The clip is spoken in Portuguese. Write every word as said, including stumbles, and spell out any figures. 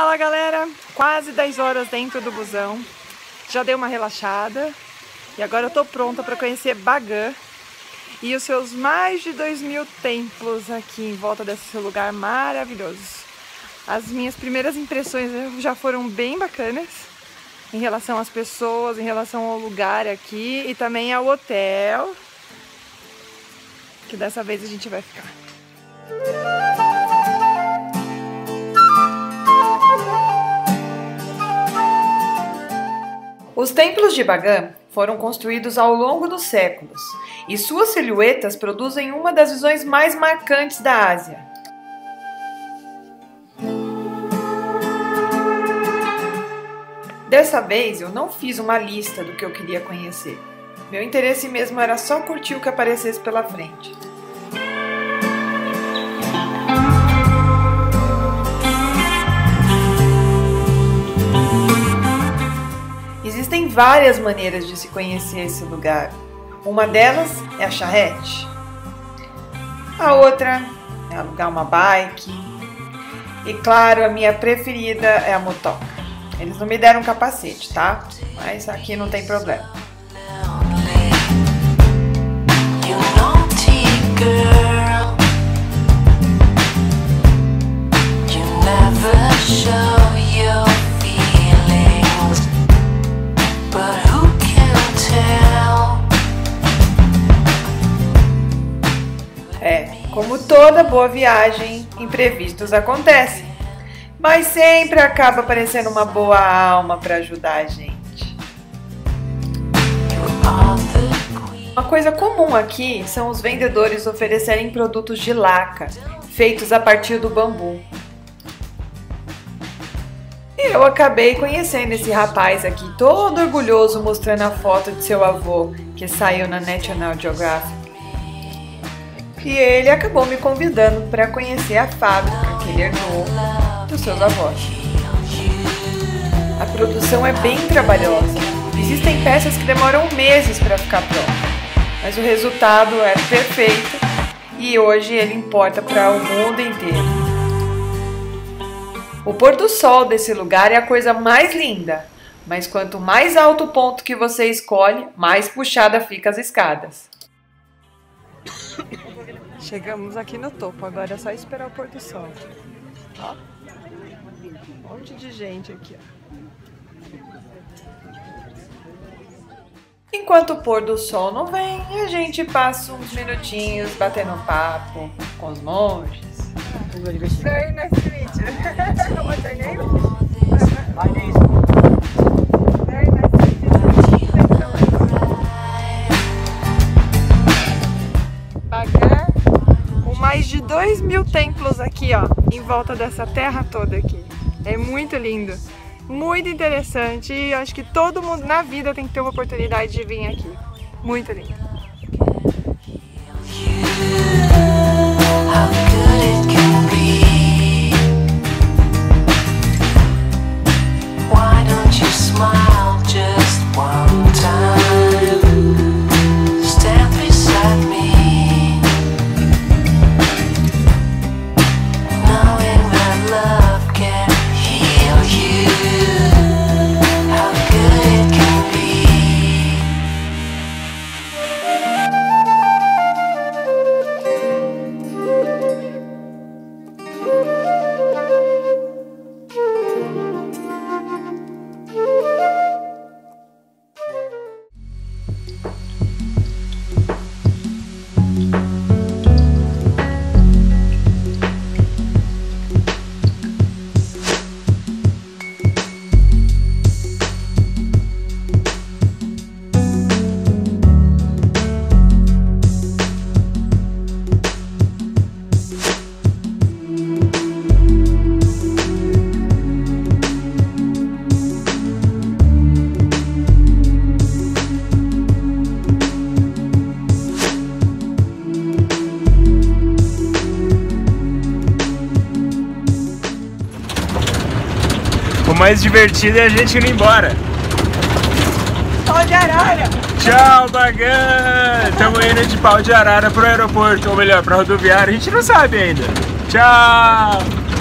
Fala galera, quase dez horas dentro do busão, já dei uma relaxada e agora eu tô pronta para conhecer Bagan e os seus mais de dois mil templos aqui em volta desse lugar maravilhoso. As minhas primeiras impressões já foram bem bacanas em relação às pessoas, em relação ao lugar aqui e também ao hotel, que dessa vez a gente vai ficar. Os templos de Bagan foram construídos ao longo dos séculos e suas silhuetas produzem uma das visões mais marcantes da Ásia. Dessa vez eu não fiz uma lista do que eu queria conhecer. Meu interesse mesmo era só curtir o que aparecesse pela frente. Existem várias maneiras de se conhecer esse lugar. Uma delas é a charrete. A outra é alugar uma bike. E claro, a minha preferida é a motoca. Eles não me deram capacete, tá? Mas aqui não tem problema. É, como toda boa viagem, imprevistos acontecem, mas sempre acaba aparecendo uma boa alma para ajudar a gente. Uma coisa comum aqui são os vendedores oferecerem produtos de laca, feitos a partir do bambu. E eu acabei conhecendo esse rapaz aqui, todo orgulhoso, mostrando a foto de seu avô, que saiu na National Geographic. E ele acabou me convidando para conhecer a fábrica que ele herdou dos seus avós. A produção é bem trabalhosa. Existem peças que demoram meses para ficar pronta, mas o resultado é perfeito e hoje ele importa para o mundo inteiro. O pôr do sol desse lugar é a coisa mais linda, mas quanto mais alto o ponto que você escolhe, mais puxada fica as escadas. Chegamos aqui no topo, agora é só esperar o pôr do sol. Ó, um monte de gente aqui, ó. Enquanto o pôr do sol não vem, a gente passa uns minutinhos batendo papo com os monges. Very nice to meet you. What's your name? My name is Very nice to meet you. Bagan, com mais de dois mil templos aqui, ó, em volta dessa terra toda aqui. É muito lindo, muito interessante e acho que todo mundo na vida tem que ter uma oportunidade de vir aqui. Muito lindo. O mais divertido é a gente indo embora. Pau de arara! Tchau, Bagan! Estamos indo de Pau de Arara pro aeroporto, ou melhor, pra rodoviária. A gente não sabe ainda. Tchau!